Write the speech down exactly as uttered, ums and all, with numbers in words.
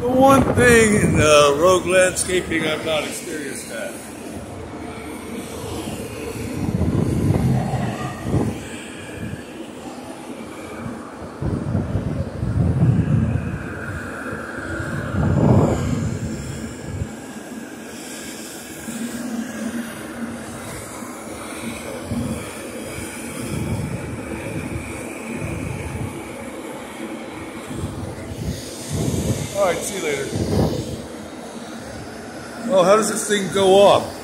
The one thing in uh, rogue landscaping I'm not experienced at. All right, see you later. Oh, how does this thing go off?